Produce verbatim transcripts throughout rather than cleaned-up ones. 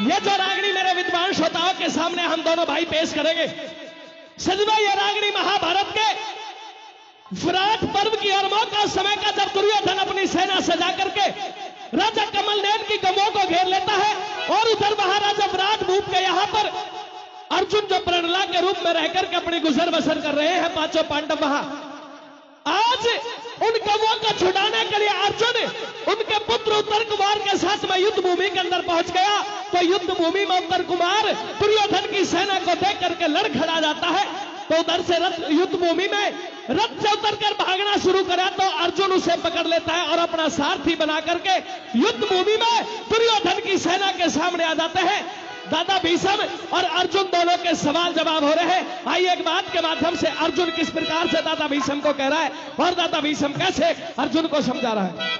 ये जो रागनी मेरे विद्वान श्रोताओं के सामने हम दोनों भाई पेश करेंगे, सजनो ये रागनी महाभारत के विराट पर्व की और मौका समय का, जब दुर्योधन अपनी सेना सजा करके राजा कमलनेत्र की गमों को घेर लेता है और उधर महाराजा विराट भूप के यहां पर अर्जुन जो प्रणला के रूप में रहकर के अपनी गुजर बसर कर रहे हैं, पांचों पांडव वहां आज उन गमों को छुड़ाने के लिए अर्जुन उनके पुत्र उत्तर कुमार के साथ में युद्ध भूमि के अंदर पहुंच गया। तो युद्ध भूमि में उत्तर कुमार दुर्योधन की सेना को देख करके लड़ खड़ा जाता है। तो उधर से रथ युद्ध भूमि में रथ से उतर कर भागना शुरू करा तो अर्जुन उसे पकड़ लेता है और अपना सारथी बना करके युद्ध भूमि में दुर्योधन की सेना के सामने आ जाते हैं। दादा भीष्म और अर्जुन दोनों के सवाल जवाब हो रहे हैं। आइए एक बात के माध्यम से अर्जुन किस प्रकार से दादा भीष्म को कह रहा है और दादा भीष्म कैसे अर्जुन को समझा रहा है।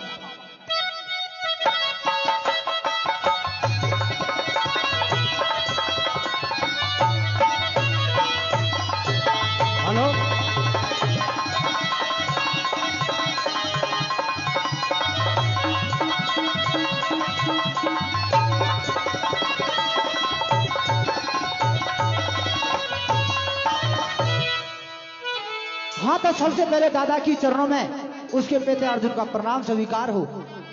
हेलो, हाँ, तो सबसे पहले दादा की चरणों में उसके बेटे अर्जुन का प्रणाम स्वीकार हो।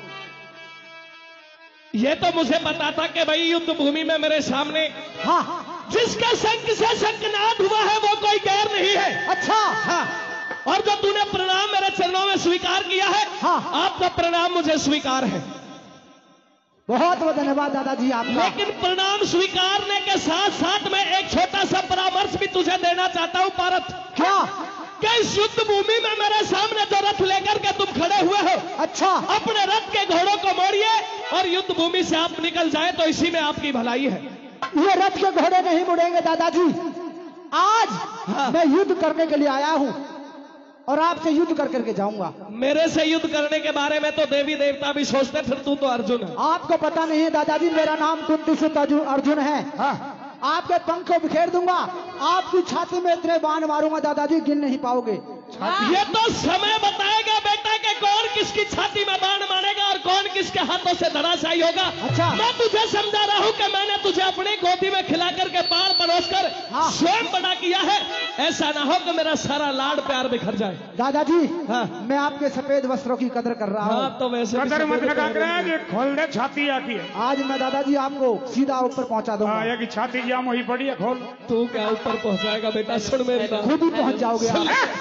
यह तो मुझे पता था कि भाई युद्ध भूमि में मेरे सामने हाँ, जिसके शंख से शंखनाद हुआ है वो कोई गैर नहीं है। अच्छा, हाँ, और जो तूने प्रणाम मेरे चरणों में स्वीकार किया है, हाँ, आपका प्रणाम मुझे स्वीकार है। बहुत बहुत धन्यवाद दादाजी आपका। लेकिन प्रणाम स्वीकारने के साथ साथ मैं एक छोटा सा परामर्श भी तुझे देना चाहता हूं पारथ। क्या? कि इस युद्ध भूमि में मेरे सामने जो रथ लेकर के तुम खड़े हुए हो, अच्छा, अपने रथ के घोड़ों को मोड़िए और युद्ध भूमि से आप निकल जाए तो इसी में आपकी भलाई है। ये रथ के घोड़े नहीं मुड़ेंगे दादाजी। आज हाँ, मैं युद्ध करने के लिए आया हूं और आपसे युद्ध कर करके जाऊंगा। मेरे से युद्ध करने के बारे में तो देवी देवता भी सोचते, फिर तू तो अर्जुन है। आपको पता नहीं है दादाजी, मेरा नाम कुंती सुत अर्जुन है। हाँ, आपके पंख को बिखेर दूंगा, आपकी छाती में इतने बाण मारूंगा दादाजी गिन नहीं पाओगे। ये तो समय बताएगा बेटा कि कौन किसकी छाती में बाण मारेगा और कौन किसके हाथों से धराशायी होगा। अच्छा, मैं तुझे समझा रहा हूं कि मैंने तुझे अपनी गोदी में खिला करके बाण परोसकर हाँ, स्वयं बड़ा किया है। ऐसा ना हो कि मेरा सारा लाड प्यार बिखर जाए। दादाजी हाँ, मैं आपके सफेद वस्त्रों की कदर कर रहा हूँ। हाँ, तो वैसे कदर मत लगा कर खोल दे छाती आती है। आज मैं दादाजी आपको सीधा ऊपर पहुंचा दूंगा। ये की छाती जाम हुई पड़ी है, खोल। तू क्या ऊपर पहुंचाएगा बेटा, सुन मेरी बात। खुद ही पहुंच जाओगे आप।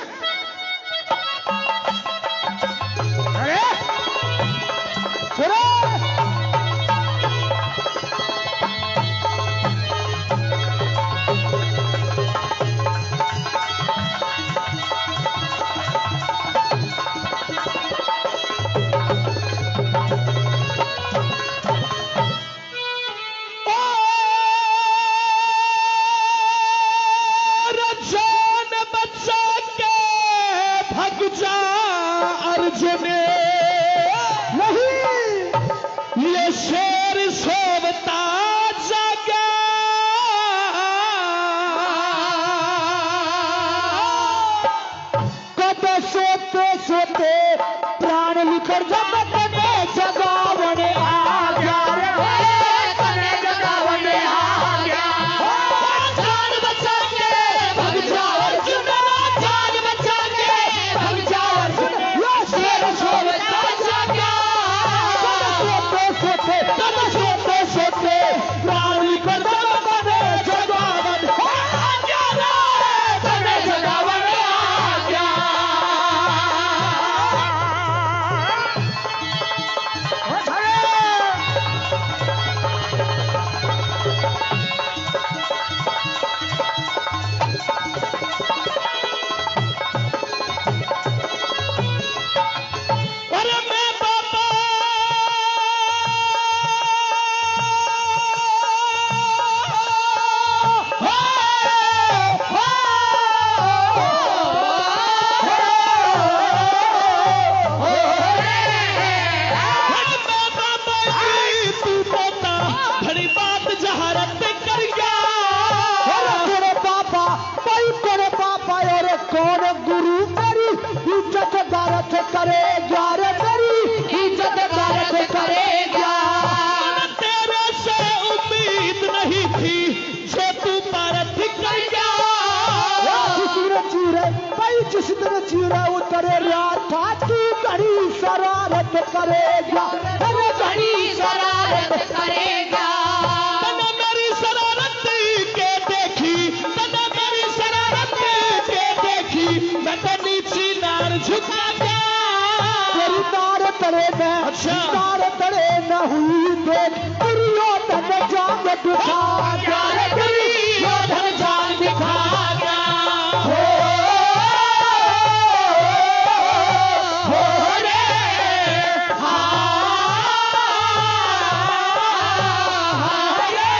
अरे सुनो, करेगा, अरे बड़ी शरारत करेगा। तना मेरी शरारत के देखी, तना मेरी शरारत के देखी, मैं तो नीची नार झुका गया। तेरी नार तड़े में, अच्छा। नार तड़े न हुई देख, दुर्योधन जान दिखा गया, दुर्योधन जान दिखा गया। हो, हो रे, हाँ, हाँ रे।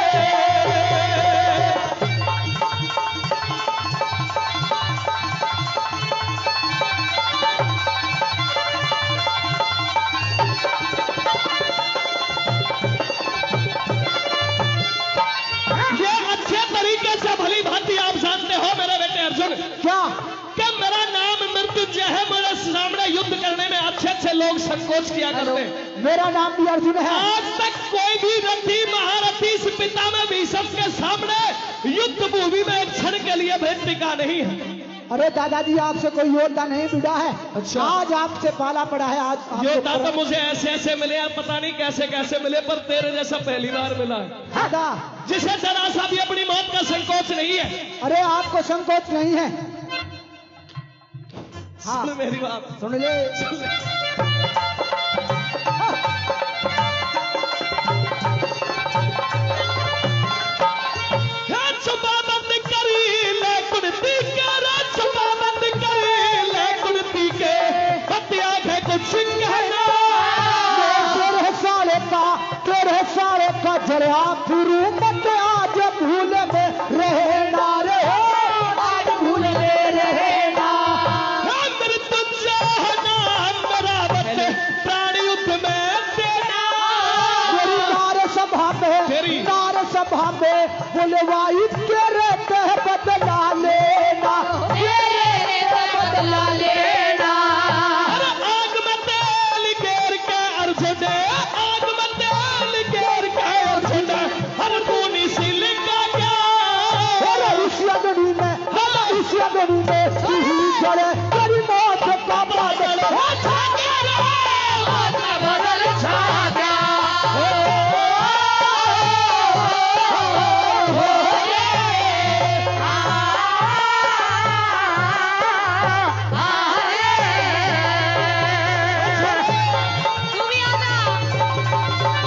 ये अच्छे तरीके से भली भांति आप जानते हो मेरे बेटे अर्जुन क्या कि मेरा नाम मृत्युंजय है। मेरे सामने युद्ध करने में अच्छे अच्छे लोग संकोच किया करते हैं। मेरा नाम भी अर्जुन है। आज तक कोई भी रथी महारथी इस पितामह भीष्म के सामने युद्ध भूमि में एक क्षण के लिए भी टिका नहीं है। अरे दादाजी आपसे कोई योद्धा नहीं मिला है। अच्छा। आज आपसे पाला पड़ा है। आज आपको योद्धा तो पड़ा- मुझे ऐसे ऐसे मिले यार, पता नहीं कैसे कैसे मिले, पर तेरे जैसा पहली बार मिला है दादा, जिसे जरा सा भी अपनी मौत का संकोच नहीं है। अरे आपको संकोच नहीं है। हाँ। सुन मेरी बात, सुन ले। सुन ले। हे छुपा बंद करी ले कुर्ती के, रे छुपा बंद करी ले कुर्ती के, हत्या है कुछ कहना। तेरे साले का तेरे साले का जरा गुरु मत आज भूल में रहना रे, आज भूल में रहना। हे मृत्युंजय है नाम मेरा, बच्चे प्राणी युद्ध में देना। मेरी नार सभा में तेरी। नार सभा में बुलवाई के रहते हैं बदला लेना, तेरे से बदला लेना। अरे आग में तेल घेर के अर्जुन, आग में तेल घेर के अर्जुन, हर खूनी सी लिखा गया। अरे इस अग्नि में, अरे इस अग्नि में तू ही जले, तेरी मौत का बादल छा गया रे, मौत का बादल छा गया। तू भी आना।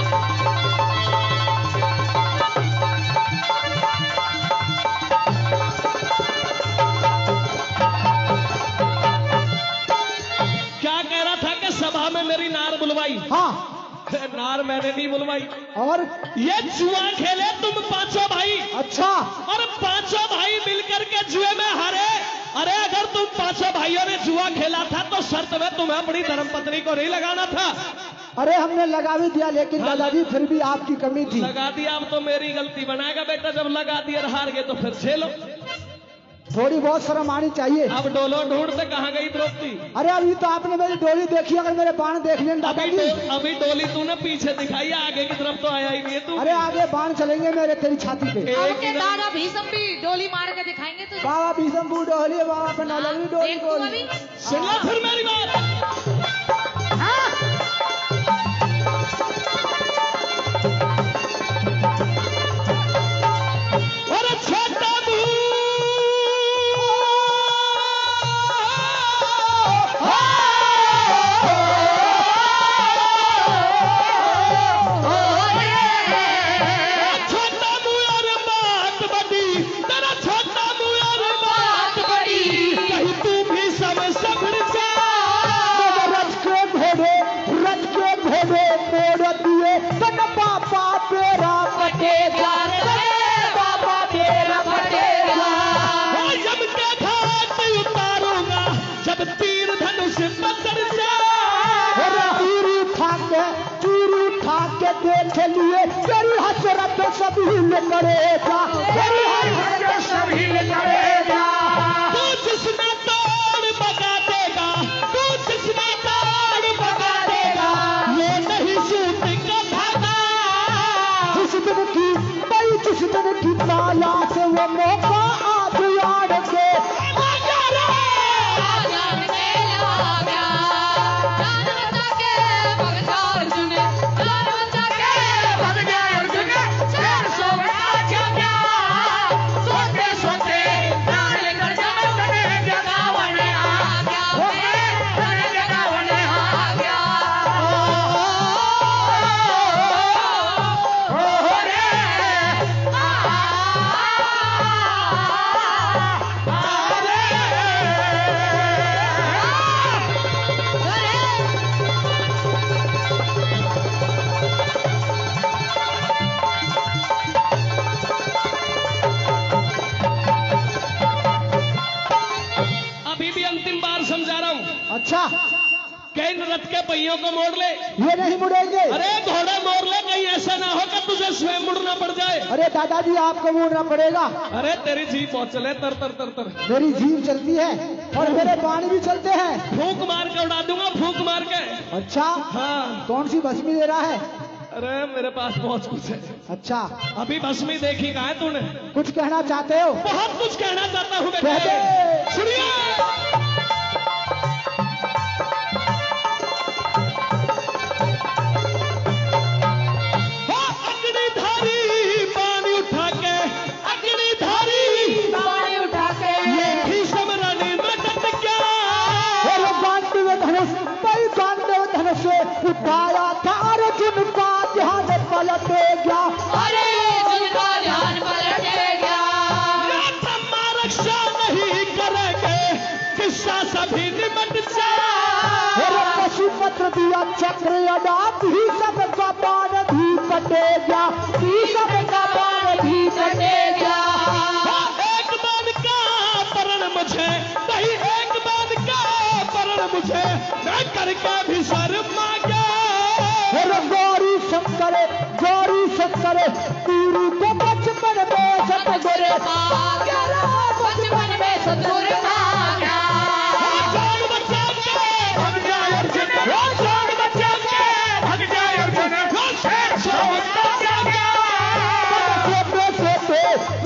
क्या कह रहा था कि सभा में मेरी नार बुलवाई? हाँ। नार मैंने नहीं बुलवाई, और ये जुआ खेले तुम पांचों भाई, अच्छा, और पांचों भाई मिलकर के जुए में हारे। अरे अगर तुम पांचों भाइयों ने जुआ खेला था तो शर्त में तुम्हें अपनी धर्मपत्नी को नहीं लगाना था। अरे हमने लगा भी दिया, लेकिन हाँ। दादाजी फिर भी आपकी कमी थी। लगा दिया, अब तो मेरी गलती बनाएगा बेटा। जब लगा दिया और हार गए तो फिर झेलो। थोड़ी बहुत शर्म आनी चाहिए। अब डोलो ढूंढते कहाँ गई द्रौपदी? अरे अभी तो आपने मेरी डोली देखी, अगर मेरे बाण देख लें अभी दादाजी। डो, अभी डोली तूने पीछे दिखाई, आगे की तरफ तो आया ही नहीं है तू। अरे आगे बाण चलेंगे मेरे तेरी छाती पे। एक उनके ही दादा भीष्म भी डोली मार के दिखाएंगे तुझे। बाबा भीष्मपुर डोली, बाबा पे नौलवी डोली देख तू डोली। अभी। सुन लो फिर मेरी बात। अरे छोटा छोटा मुँह और बात बड़ी, तेरा छोटा मुँह और बात बड़ी, कहीं तू भी समय सफर जा। रथ के घोड़े रथ के घोड़े मोड़ दिए, तन पापा तेरा कटेगा, पापा तेरा कटेगा। जब के घाट उतारूंगा, जब तीर धनुष पकड़ जा। अरे तीर उठा के तीर उठा के देख लिए, तेरी हसरत सभी ने करेगा, तेरी हसरत सभी ने करेगा। तू जिसमें तोड़ बगा देगा, तू जिसमें तोड़ बगा देगा, ये नहीं सूत का धागा। जिस दिन की भाई जिस दिन की ताला से वो मौका आज याद के जान के ला गया, जान बचा के अच्छा, के इन रथ के पहियों को मोड़ ले। ये नहीं मुड़ेंगे। अरे घोड़े मोड़ ले, कहीं ऐसा ना हो कि तुझे स्वयं मुड़ना पड़ जाए। अरे दादाजी आपको मुड़ना पड़ेगा। अरे तेरी जीभ बहुत चले, तर तर तर तर। मेरी जीभ चलती है और मेरे बाण भी चलते हैं। फूंक मार के उड़ा दूंगा, फूंक मार के। अच्छा, हाँ। कौन सी भस्मी दे रहा है? अरे मेरे पास बहुत कुछ है। अच्छा, अभी भस्मी देखी कहा है तूने? कुछ कहना चाहते हो? बहुत कुछ कहना चाहता हूँ कह बेटे। दे। सुनिए, अग्निधारी पानी उठा के, अग्निधारी पानी उठा के ये भीषम रणि में डट गया। अरे गांडीव धनुष, कई गांडीव धनुष से उठाया था अर्जुन का ध्यान पलटे गया। अरे जिनका ध्यान पलटे गया। ये ब्रह्मा रक्षा नहीं करेंगे, किस्सा सभी निमट जाए। अरे पशुपत्र दिया चक्र अड़ा, भी सब का बाण भी कटे गया, भी सब का बाण भी कटे गया। हाँ, एक बाण का परण मुझे नहीं, एक बाण का परण मुझे मैं करके भी शर्मा गया। अरे गौरी शंकर, गौरी शंकर, गुरु को बचपन में सतगुरु बचपन में सतगुर खा गया। जान बचा के भाग जाए अर्जुन, जान बचा के भाग जाए अर्जुन, शेर सोता जागा। सोते सोते